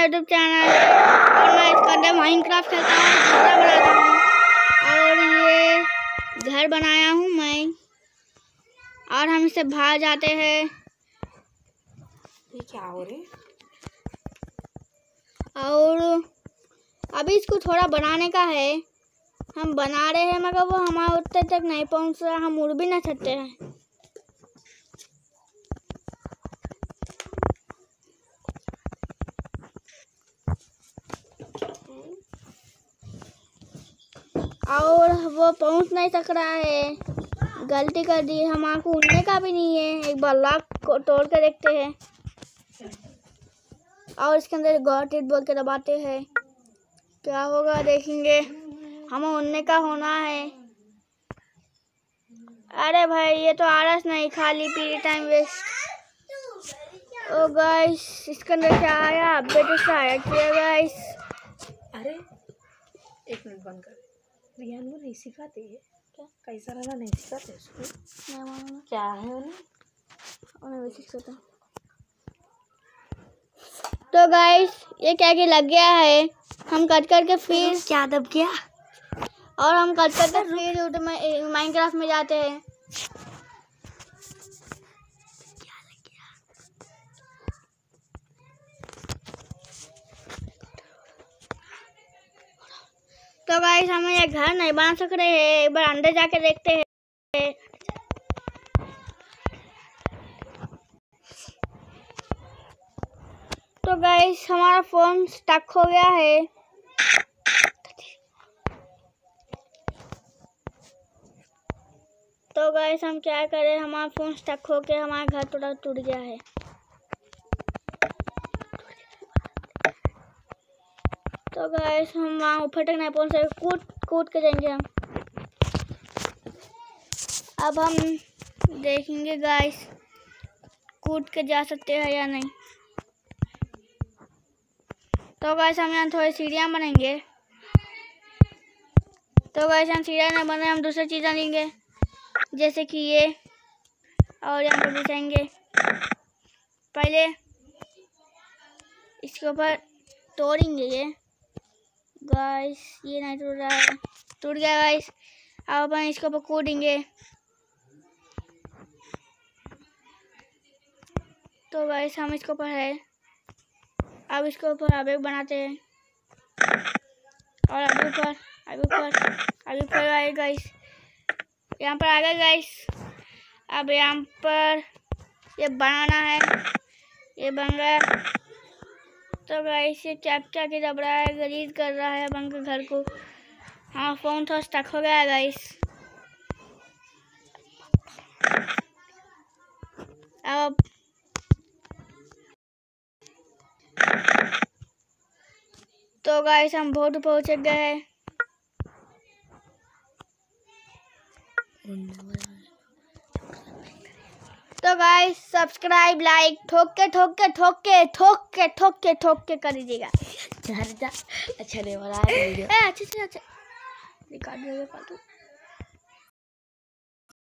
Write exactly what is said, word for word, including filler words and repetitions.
YouTube channel है और मैं इसके अंदर माइनक्राफ्ट खेलता हूँ, घर बनाता हूँ और ये घर बनाया हूँ मैं और हम इससे बाहर जाते हैं। ये क्या हो रही? और अभी इसको थोड़ा बनाने का है, हम बना रहे हैं मगर वो हमारे उत्तर तक नहीं पहुँच रहा, हम उड़ भी ना सकते हैं। और वो पहुंच नहीं सक रहा है, गलती कर दी, हमारे को उड़ने का भी नहीं है। एक बार लॉक को तोड़ कर देखते हैं और इसके अंदर गॉट इट बोल के दबाते हैं, क्या होगा देखेंगे। हमें उड़ने का होना है। अरे भाई ये तो आलस नहीं, खाली पीरी टाइम वेस्ट। ओ गाइस इसके अंदर क्या आया, अपडेट से आया क्या गाइस? अरे एक मिनट बंद कर। रियान वो नहीं सिखाते है क्या? कैसा रहा नहीं सिखाते उसको? नहीं मालूम क्या है उन्हें? उन्हें वैसे सिखाता। तो गाइस ये क्या कि लग गया है, हम कट करके फिर क्या दब गया और हम कट करके फिर यूट्यूब में माइनक्राफ्ट में जाते हैं। क्या लग गया? तो गाइस हम ये घर नहीं बना सक रहे हैं, एक बार अंदर जाके देखते हैं। तो गाइस हमारा फोन स्टक हो गया है। तो गाइस हम क्या करें, हमारा फोन स्टक हो के हमारा घर थोड़ा टूट गया है। तो गाइस हम वहाँ ऊपर तक नहीं पहुँच सकते, कूद कूद के जाएंगे हम। अब हम देखेंगे गाइस कूद के जा सकते हैं या नहीं। तो गाइस हम यहाँ थोड़ी सीढ़ियाँ बनाएंगे। तो गाइस हम सीढ़ियाँ नहीं बने, हम दूसरी चीज़ें लेंगे जैसे कि ये, और यहाँ पर बिछाएंगे। पहले इसके ऊपर तोड़ेंगे ये गाइस, ये नहीं टूट रहा है, टूट गया गाइस। अब अपन इसके ऊपर कूदेंगे। तो गाइस हम इसके ऊपर है, अब इसके ऊपर अब एक बनाते हैं और अभी ऊपर अभी ऊपर अभी ऊपर आए गाइस, यहाँ पर आ गए गाइस। अब यहाँ पर ये बनाना है, ये बन गया। तो गाइस ये चैप्टा के दब रहा है, गलीज कर रहा है बन के घर को। हाँ फोन थोड़ा स्टक हो गया है गाइस। अब तो गाइस हम बहुत पहुंच गए हैं। तो गाइस सब्सक्राइब लाइक ठोक के ठोक के ठोक के ठोक के ठोक के ठोक के कर दीजिएगा। अच्छा नहीं बना है वीडियो। अच्छा अच्छा अच्छा रिकॉर्ड हो गया।